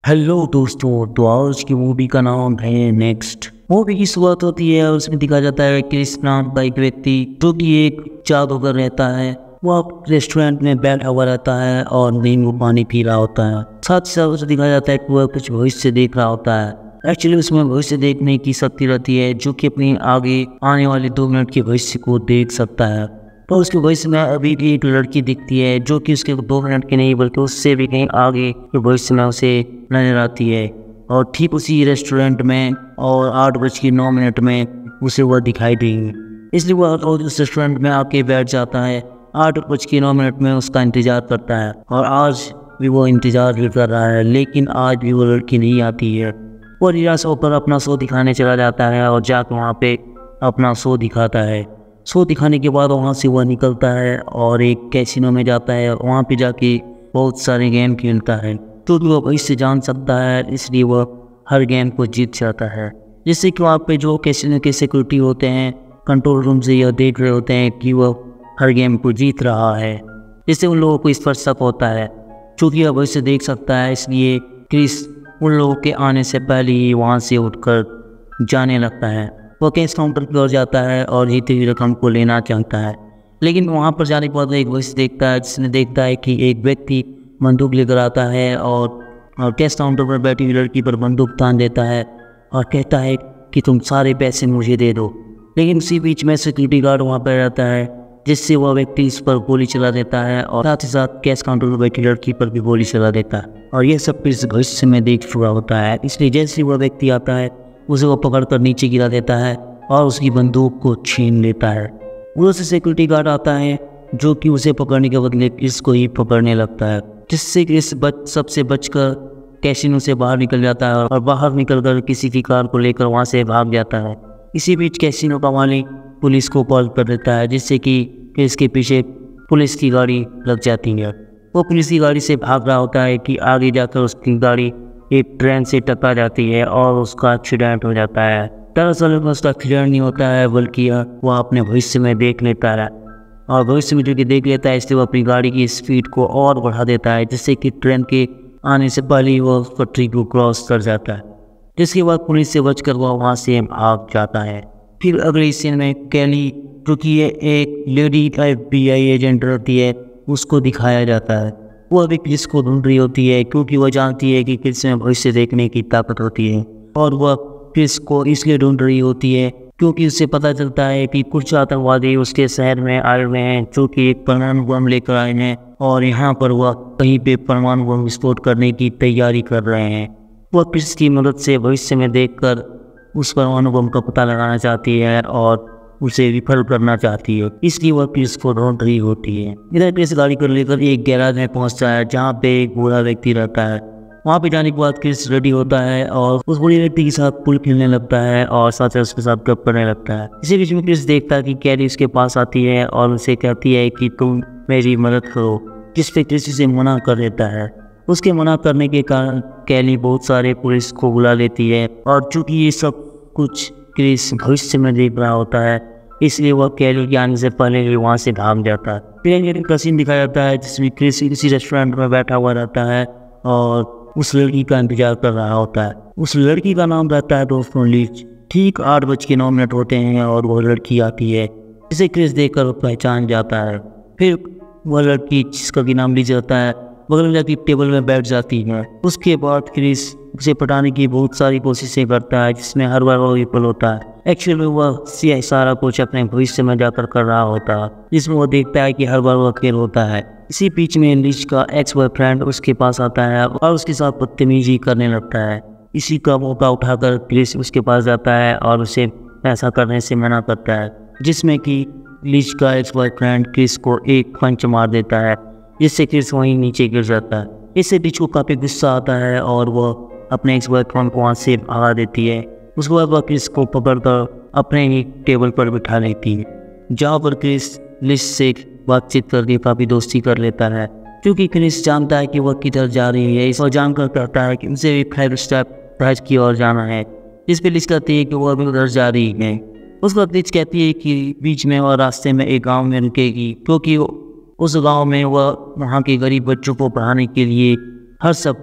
Hello दोस्तों, तो आज की मूवी का नाम है नेक्स्ट। मूवी की शुरुआत होती है और उसमें दिखाया जाता है क्रिस नाम का एक व्यक्ति जो कि एक जादूगर रहता है। वो रेस्टोरेंट में बैठा हुआ रहता है और नींबू पानी पी रहा होता है। साथ ही साथ उसे दिखाया जाता है कि वह कुछ भविष्य देख रहा होता है। एक्चुअली उसमें भविष्य देखने की शक्ति रहती है जो कि अपनी आगे आने वाले 2 मिनट के भविष्य को देख सकता है। तो उसके भविष्य में अभी भी एक लड़की दिखती है जो कि उसके 2 मिनट की नहीं बल्कि उससे भी कहीं आगे के भविष्य में उसे नजर आती है। और ठीक उसी रेस्टोरेंट में और 8:09 में उसे वह दिखाई देगी। इसलिए वह रोज उस रेस्टोरेंट में आके बैठ जाता है। 8:09 में उसका इंतजार करता है और आज भी वो इंतजार भी कर रहा है, लेकिन आज भी वो लड़की नहीं आती है। वो निराश होकर अपना शो दिखाने चला जाता है और जाकर वहाँ पे अपना शो दिखाता है। शो दिखाने के बाद वहाँ से वह निकलता है और एक कैसीनो में जाता है और वहाँ पे जाके बहुत सारे गेम खेलता है क्योंकि वह भविष्य जान सकता है, इसलिए वह हर गेम को जीत जाता है। जिससे कि वहाँ पे जो कैसीनो के सिक्योरिटी होते हैं कंट्रोल रूम से यह देख रहे होते हैं कि वह हर गेम को जीत रहा है। जिससे उन लोगों को इस पर शक होता है। चूँकि वह भविष्य देख सकता है, इसलिए क्रिस उन लोगों के आने से पहले ही वहाँ से उठकर जाने लगता है। वह कैश काउंटर की ओर जाता है और जीती हुई रकम को लेना चाहता है, लेकिन वहाँ पर जाने के बाद एक भविष्य देखता है जिसने देखता है कि एक व्यक्ति बंदूक लेकर आता है और कैश काउंटर पर बैठी हुई लड़की पर बंदूक तान देता है और कहता है कि तुम सारे पैसे मुझे दे दो। लेकिन उसी बीच में सिक्योरिटी गार्ड वहाँ पर रहता है, जिससे वह व्यक्ति इस पर गोली चला देता है और साथ ही साथ कैश काउंटर पर बैठी लड़की पर भी गोली चला देता है। और यह सब इस भविष्य में देख चुका होता है, इसलिए जैसे वह व्यक्ति आता है उसे वो पकड़कर नीचे गिरा देता है और उसकी बंदूक को छीन लेता है। उधर से सिक्योरिटी गार्ड आता है जो कि उसे पकड़ने के बदले क्रिस को ही पकड़ने लगता है, जिससे क्रिस सबसे बचकर कैसीनो से बाहर निकल जाता है और बाहर निकलकर किसी की कार को लेकर वहाँ से भाग जाता है। इसी बीच कैसीनो का मालिक पुलिस को कॉल कर देता है, जिससे कि क्रिस के पीछे पुलिस की गाड़ी लग जाती है। वो पुलिस की गाड़ी से भाग रहा होता है कि आगे जाकर उसकी गाड़ी एक ट्रेन से टकरा जाती है और उसका एक्सीडेंट हो जाता है। दरअसल उसका एक्सीडेंट नहीं होता है, बल्कि वह अपने भविष्य में देख लेता है और भविष्य में जो कि देख लेता है, इसलिए वह अपनी गाड़ी की स्पीड को और बढ़ा देता है, जिससे कि ट्रेन के आने से पहले ही वह पटरी को क्रॉस कर जाता है। जिसके बाद पुलिस से बचकर वह वहाँ से भाग जाता है। फिर अगले सीन में कैली जो कि ये एक लेडी FBI एजेंट रहती है उसको दिखाया जाता है। वह अभी क्रिस को ढूंढ रही होती है क्योंकि वह जानती है कि क्रिस में भविष्य देखने की ताकत होती है और वह क्रिस को इसलिए ढूंढ रही होती है क्योंकि उससे पता चलता है कि कुछ आतंकवादी उसके शहर में आए हुए हैं जो कि एक परमाणु बम लेकर आए हैं और यहाँ पर वह कहीं पे परमाणु बम विस्फोट करने की तैयारी कर रहे हैं। वह क्रिस की मदद से भविष्य में देखकर उस परमाणु बम का पता लगाना चाहती है और उसे विफल करना चाहती है, इसलिए वह क्रिस को ढूंढ रही होती है। इधर क्रिस गाड़ी को लेकर एक गैराज में पहुंचता है जहां पे एक बूढ़ा व्यक्ति रहता है। वहां पे जाने के बाद क्रिस रेडी होता है और उस बूढ़े व्यक्ति के साथ पुल खेलने लगता है और साथ ही उसके साथ गप करने लगता है। इसी बीच में क्रिस देखता है कि कैली उसके पास आती है और उसे कहती है कि तुम मेरी मदद करो, जिस पे क्रिस उसे मना कर देता है। उसके मना करने के कारण कैली बहुत सारे पुलिस को बुला लेती है और चूंकि ये सब कुछ क्रिस भविष्य में देख रहा होता है, इसलिए वह कैली के आने से पहले ही वहाँ से भाग जाता है। फिर एक सीन दिखाया जाता है जिसमें क्रिस किसी रेस्टोरेंट में बैठा हुआ रहता है और उस लड़की का इंतजार कर रहा होता है। उस लड़की का नाम रहता है दोस्तों लीच। ठीक 8:09 होते हैं और वह लड़की आती है, जिसे क्रिस देखकर पहचान जाता है। फिर वह लड़की जिसका भी नाम लीच रहता है बगल में जाकर टेबल में बैठ जाती है। उसके बाद क्रिस उसे पटाने की बहुत सारी कोशिशें करता है, जिसमें हर बार वो विफल होता है। एक्चुअली में वह सारा कुछ अपने भविष्य में जाकर कर रहा होता है, जिसमें वो देखता है कि हर बार वो फेल होता है। इसी बीच में लीच का एक्स बॉयफ्रेंड उसके पास आता है और उसके साथ बदतमीजी करने लगता है। इसी का मौका उठाकर क्रिस उसके पास जाता है और उसे ऐसा करने से मना करता है, जिसमें कि लीच का एक्स बॉयफ्रेंड क्रिस को एक पंच मार देता है, जिससे क्रिस वहीं नीचे गिर जाता है। इससे लीच को काफ़ी गुस्सा आता है और वह अपने एक्स बॉयफ्रेंड को वहाँ से भगा देती है। उसके बाद वह क्रिस को पकड़कर अपने ही टेबल पर बिठा लेती है, जहाँ पर क्रिस लीच से बातचीत करके काफ़ी दोस्ती कर लेता है। क्योंकि क्रिस जानता है कि वह किधर जा रही है, इसको जानकर कहता है कि उसे भी 5 स्टेप प्राइज की ओर जाना है, जिस पर लीच कहती है कि वह अभी उधर जा रही है। उस वक्त लीच कहती है कि बीच में वह रास्ते में एक गाँव में रुकेगी, क्योंकि उस गाँव में वह वहाँ के गरीब बच्चों को पढ़ाने के लिए हर सप्ताह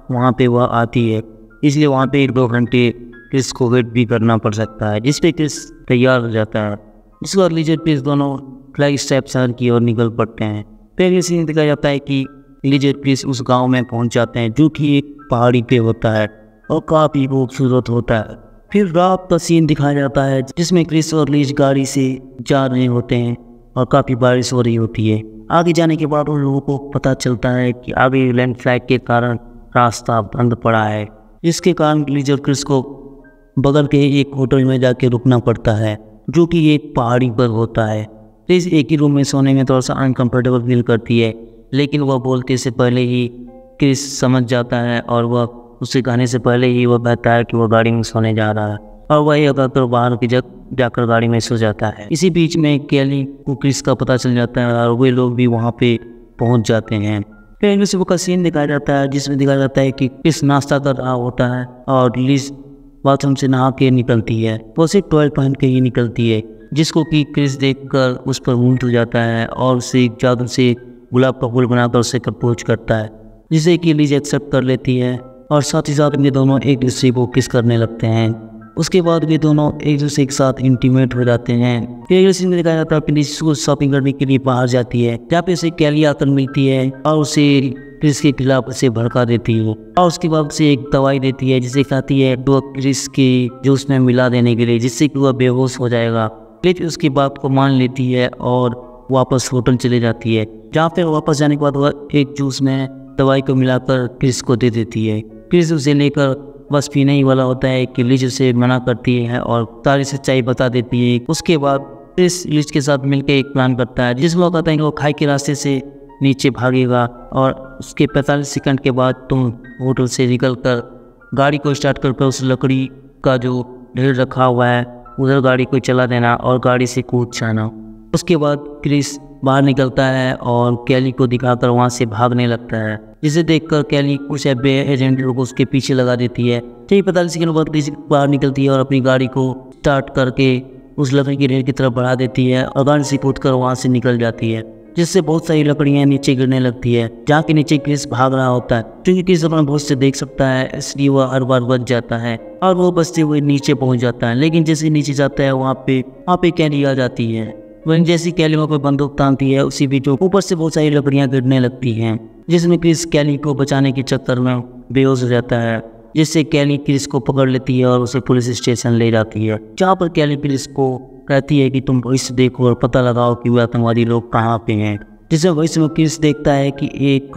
वहाँ पे वह आती है, इसलिए वहाँ पे 1-2 घंटे क्रिस को वेट भी करना पड़ सकता है, जिस पे क्रिस तैयार हो जाता है। इसके बाद लीजर क्रिस दोनों फ्लैग स्टेप शहर की ओर निकल पड़ते हैं। फिर ये सीन दिखाया जाता है कि लीजर क्रिस उस गांव में पहुंच जाते हैं जो कि एक पहाड़ी पे होता है और काफ़ी खूबसूरत होता है। फिर रात का सीन दिखाया जाता है जिसमें क्रिस और लीज गाड़ी से जा रहे होते हैं और काफ़ी बारिश हो रही होती है। आगे जाने के बाद उन लोगों को पता चलता है कि आगे लैंडस्लाइड के कारण रास्ता बंद पड़ा है, जिसके कारण लीजर क्रिस को बगल के एक होटल में जाके रुकना पड़ता है जो कि एक पहाड़ी पर होता है। क्रिस एक ही रूम में सोने में थोड़ा सा अनकंफर्टेबल फील करती है, लेकिन वह बोलते से पहले ही क्रिस समझ जाता है और वह उसे कहने से पहले ही वह कहता है कि वह गाड़ी में सोने जा रहा है और वही अगर बाहर की जगह जाकर गाड़ी में सो जाता है। इसी बीच में केली को क्रिस का पता चल जाता है और वे लोग भी वहाँ पे पहुँच जाते हैं। फिर सुबह का सीन दिखाया जाता है जिसमें दिखाया जाता है कि क्रिस नाश्ता कर रहा होता है और लिज बाथरूम से नहा के निकलती है। वो सिर्फ टॉयल पहन के ही निकलती है, जिसको कि क्रिस देखकर उस पर मुंह हो जाता है और उसे जादू से गुलाब का फूल बनाकर उसे प्रपोज करता है, जिसे कि लिज एक्सेप्ट कर लेती है और साथ ही साथ वे दोनों एक दूसरे को किस करने लगते हैं। उसके बाद वे दोनों एक दूसरे के साथ इंटीमेट हो जाते हैं। फिर सीन में दिखाया जाता है कि लिज को शॉपिंग करने के लिए बाहर जाती है, जहाँ पे उसे कैली आकर मिलती है और उसे क्रिस के खिलाफ उसे भड़का देती है और उसके बाद उसे एक दवाई देती है जिसे कहती है तो क्रिस के जूस में मिला देने के लिए, जिससे कि वह बेहोश हो जाएगा। लिज उसकी बात को मान लेती है और वापस होटल चले जाती है, जहाँ पे वापस जाने के बाद वह एक जूस में दवाई को मिलाकर क्रिस को दे देती है। क्रिस उसे लेकर बस पीने ही वाला होता है कि लिज उसे मना करती है और सारी सच्चाई बता देती है। उसके बाद क्रिस लिज के साथ मिलकर एक प्लान करता है जिसमें वो कहता है कि वो खाई के रास्ते से नीचे भागेगा और उसके 45 सेकंड के बाद तुम होटल से निकलकर गाड़ी को स्टार्ट करके उस लकड़ी का जो ढेर रखा हुआ है उधर गाड़ी को चला देना और गाड़ी से कूद जाना। उसके बाद क्रिस बाहर निकलता है और कैली को दिखाकर वहाँ से भागने लगता है, जिसे देखकर कैली कुछ एजेंट लोग उसके पीछे लगा देती है। ठीक 45 सेकंड बाद क्रिस बाहर निकलती है और अपनी गाड़ी को स्टार्ट करके उस लकड़ी की ढेर की तरफ बढ़ा देती है और गाड़ी से कूद कर वहाँ से निकल जाती है, जिससे बहुत सारी लकड़ियाँ नीचे गिरने लगती है, जहाँ के नीचे क्रिस भाग रहा होता है। क्योंकि क्रिस अपना बहुत से देख सकता है इसलिए वह हर बार बच जाता है और वो बचते हुए नीचे पहुँच जाता है। लेकिन जैसे नीचे जाता है वहाँ पे कैली आ जाती है। वहीं जैसी कैली वहाँ पर बंदूक तानती है उसी बीच ऊपर से बहुत सारी लकड़ियाँ गिरने लगती हैं, जिसमें क्रिस कैली को बचाने के चक्कर में बेहोश हो जाता है, जिससे कैली क्रिस को पकड़ लेती है और उसे पुलिस स्टेशन ले जाती है, जहाँ पर कैली पुलिस को कहती है कि तुम भविष्य देखो और पता लगाओ कि वे आतंकवादी लोग कहाँ पे हैं। जिसमें भविष्य में क्रिस देखता है कि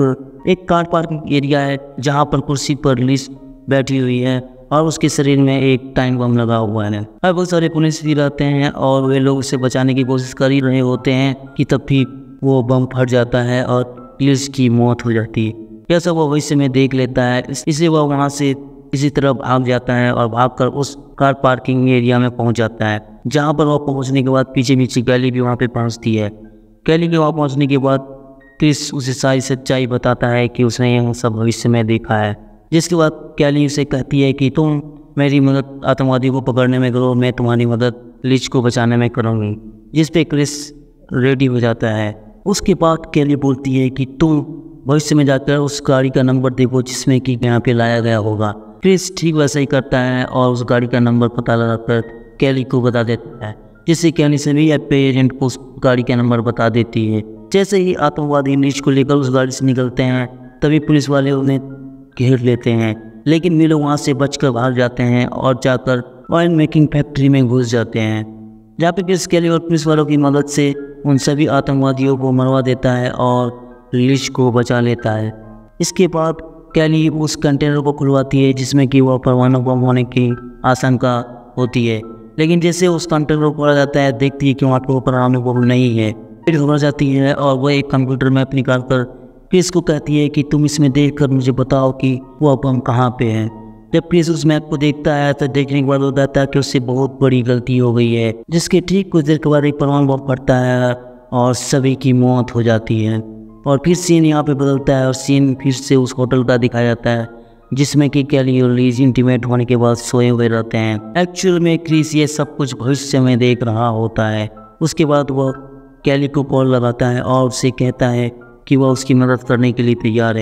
एक कार पार्किंग एरिया है जहाँ पर कुर्सी पर लिज बैठी हुई है और उसके शरीर में एक टाइम बम लगा हुआ है। और बहुत सारे पुलिस भी रहते हैं और वे लोग उसे बचाने की कोशिश कर ही रहे होते हैं कि तब भी वो बम फट जाता है और लिज की मौत हो जाती है। यह सब वो भविष्य में देख लेता है, इसलिए वह वहाँ से इसी तरह भाग जाता है और भागकर उस कार पार्किंग एरिया में पहुँच जाता है, जहाँ पर वह पहुँचने के बाद पीछे पीछे कैली भी वहाँ पे पहुँचती है। कैली के वहाँ पहुँचने के बाद क्रिस उसे सारी सच्चाई बताता है कि उसने यह सब भविष्य में देखा है, जिसके बाद कैली उसे कहती है कि तुम मेरी मदद आतंकवादी को पकड़ने में करो, मैं तुम्हारी मदद लिज को बचाने में करूँगी, जिस पे क्रिस रेडी हो जाता है। उसके बाद कैली बोलती है कि तुम भविष्य में जाकर उस गाड़ी का नंबर देखो जिसमें कि यहाँ पे लाया गया होगा। क्रिस ठीक वैसा ही करता है और उस गाड़ी का नंबर पता लगाकर कैली को बता देता है, जिससे कैली से भी एजेंट को उस गाड़ी का नंबर बता देती है। जैसे ही आतंकवादी लिज को लेकर उस गाड़ी से निकलते हैं तभी पुलिस वाले उन्हें घेर लेते हैं, लेकिन वे लोग वहाँ से बचकर भाग जाते हैं और जाकर ऑयल मेकिंग फैक्ट्री में घुस जाते हैं, जहाँ पे क्रिस कैली और पुलिस वालों की मदद से उन सभी आतंकवादियों को मरवा देता है और लिज को बचा लेता है। इसके बाद कैली उस कंटेनर को खुलवाती है जिसमें कि वह परमाणु बम होने की आशंका होती है, लेकिन जैसे उस कंटेनर को खोला जाता है देखती है कि वहाँ पर परमाणु बम नहीं है। फिर घबरा जाती है और वह एक कंप्यूटर मैप निकाल कर क्रिस को कहती है कि तुम इसमें देख कर मुझे बताओ कि वह बम कहाँ पे है। जब क्रिस उस मैप को देखता है तो देखने के बाद वो कहता है कि उससे बहुत बड़ी गलती हो गई है, जिसके ठीक कुछ देर के बाद एक परमाणु बम फटता है और सभी की मौत हो जाती है। और फिर सीन यहाँ पे बदलता है और सीन फिर से उस होटल का दिखाया जाता है जिसमें कि कैली और लिज इंटीमेट होने के बाद सोए हुए रहते हैं। एक्चुअल में क्रिस ये सब कुछ भविष्य में देख रहा होता है। उसके बाद वह कैली को कॉल लगाता है और उससे कहता है कि वह उसकी मदद करने के लिए तैयार है,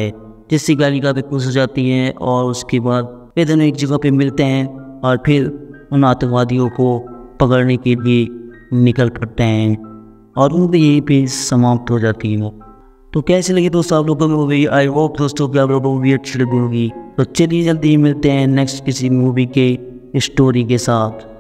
जिससे गालिका भी खुश हो जाती है और उसके बाद वे दोनों एक जगह पे मिलते हैं और फिर उन आतंकवादियों को पकड़ने के लिए निकल पड़ते हैं और मूवी यहीं पे समाप्त हो जाती है। तो कैसे लगी दोस्तों आप लोगों को मूवी? आई होप दोस्तों कि आप लोगों को मूवी अच्छी लगी होगी। तो चलिए जल्दी मिलते हैं नेक्स्ट किसी मूवी के स्टोरी के साथ।